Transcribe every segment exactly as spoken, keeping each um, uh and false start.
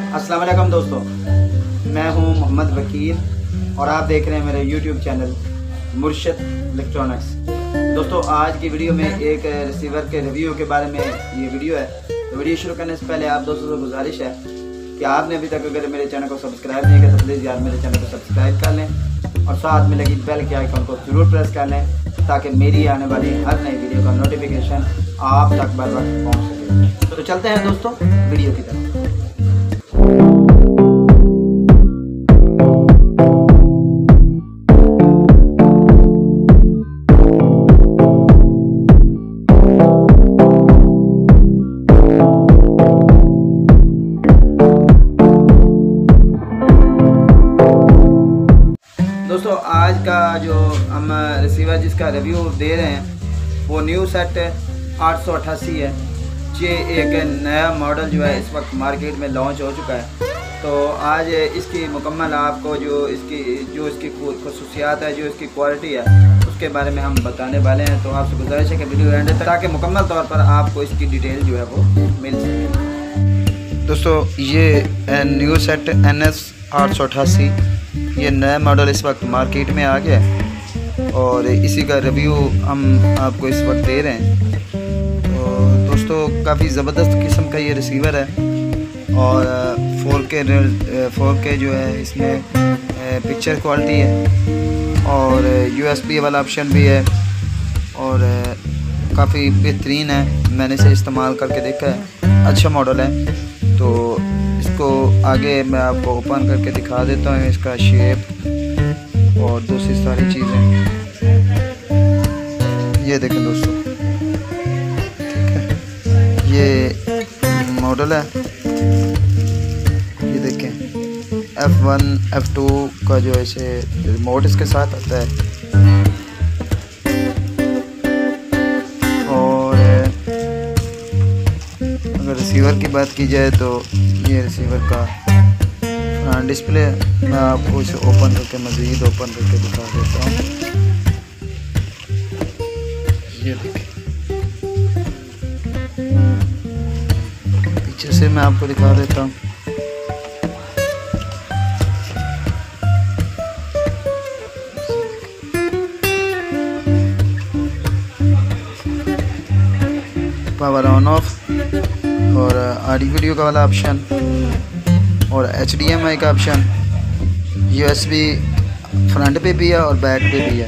अस्सलाम वालेकुम दोस्तों, मैं हूं मोहम्मद वकील और आप देख रहे हैं मेरे यूट्यूब चैनल मुर्शिद इलेक्ट्रॉनिक्स। दोस्तों, आज की वीडियो में एक रिसीवर के रिव्यू के बारे में ये वीडियो है। तो वीडियो शुरू करने से पहले आप दोस्तों से गुजारिश है कि आपने अभी तक अगर मेरे चैनल को सब्सक्राइब नहीं किया तो प्लीज़ यार मेरे चैनल को सब्सक्राइब कर लें और साथ में लगी बेल के आइकन को ज़रूर प्रेस कर लें ताकि मेरी आने वाली हर नई वीडियो का नोटिफिकेशन आप तक बर वक्त पहुँच सके। तो चलते हैं दोस्तों वीडियो की तरफ। दोस्तों, आज का जो हम रिसीवर जिसका रिव्यू दे रहे हैं वो न्यू सेट आठ सौ अट्ठासी है। ये एक नया मॉडल जो है इस वक्त मार्केट में लॉन्च हो चुका है। तो आज इसकी मुकम्मल आपको जो इसकी जो इसकी खसूसियात है, जो इसकी क्वालिटी है, उसके बारे में हम बताने वाले हैं। तो आपसे गुजारिश है कि वीडियो एंड तक ताकि मुकम्मल तौर पर आपको इसकी डिटेल जो है वो मिल सके। दोस्तों, ये न्यू सेट एन एस आठ सौ अट्ठासी ये नया मॉडल इस वक्त मार्केट में आ गया है और इसी का रिव्यू हम आपको इस वक्त दे रहे हैं। तो दोस्तों, काफ़ी ज़बरदस्त किस्म का ये रिसीवर है और फोर के फोर के जो है इसमें पिक्चर क्वालिटी है और यूएसबी वाला ऑप्शन भी है और काफ़ी बेहतरीन है। मैंने इसे इस्तेमाल करके देखा है, अच्छा मॉडल है। तो इसको आगे मैं आपको ओपन करके दिखा देता हूँ, इसका शेप और दूसरी सारी चीज़ें। ये देखें दोस्तों, ठीक है, ये मॉडल है। ये देखें एफ वन एफ टू का जो ऐसे रिमोट इसके साथ आता है और अगर रिसीवर की बात की जाए तो ये रिसीवर का फ्रंट डिस्प्ले है। मैं आपको इसे ओपन करके मज़ीद ओपन करके दिखा देता हूँ। ये देखिए, पीछे से मैं आपको दिखा देता हूँ। पावर ऑन ऑफ और ऑडियो वीडियो का वाला ऑप्शन और एच डी एम आई का ऑप्शन, यूएसबी फ्रंट पे भी है और बैक पे भी है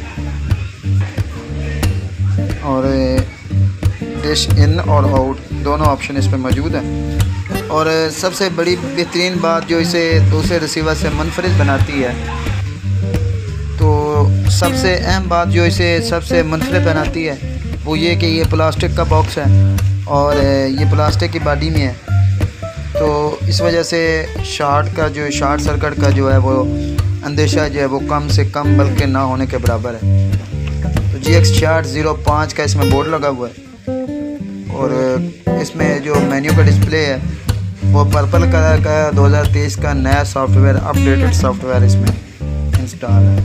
और डिश इन और आउट दोनों ऑप्शन इस पे मौजूद है। और सबसे बड़ी बेहतरीन बात जो इसे दूसरे रिसीवर से मुनफरिद बनाती है, तो सबसे अहम बात जो इसे सबसे मुनफरिद बनाती है वो ये कि ये प्लास्टिक का बॉक्स है और ये प्लास्टिक की बॉडी में है। तो इस वजह से शॉर्ट का जो शॉर्ट सर्किट का जो है वो अंदेशा जो है वो कम से कम बल्कि ना होने के बराबर है। तो जी एक्स छियासठ ज़ीरो पाँच का इसमें बोर्ड लगा हुआ है और इसमें जो मेन्यू का डिस्प्ले है वो पर्पल कलर का दो हज़ार तेईस का नया सॉफ्टवेयर अपडेटेड सॉफ्टवेयर इसमें इंस्टॉल है।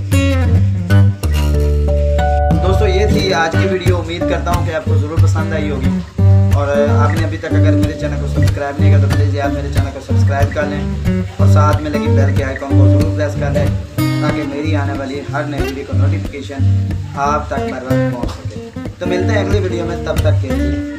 दोस्तों, ये थी आज की वीडियो। उम्मीद करता हूँ कि आपको ज़रूर पसंद आई होगी और आपने अभी तक अगर मेरे चैनल को सब्सक्राइब नहीं किया तो प्लीज़ यार मेरे चैनल को सब्सक्राइब कर लें और साथ में लगी बेल के आइकन को ज़रूर प्रेस कर लें ताकि मेरी आने वाली हर नई वीडियो का नोटिफिकेशन आप तक बर वक्त पहुँच सके। तो मिलते हैं अगली वीडियो में, तब तक के लिए।